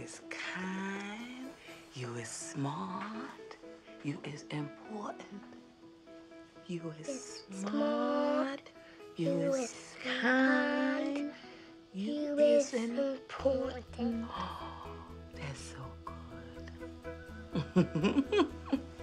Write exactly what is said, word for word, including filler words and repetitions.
is kind. You is smart. You is important. You is smart. You is kind. You is important. Oh, that's so good.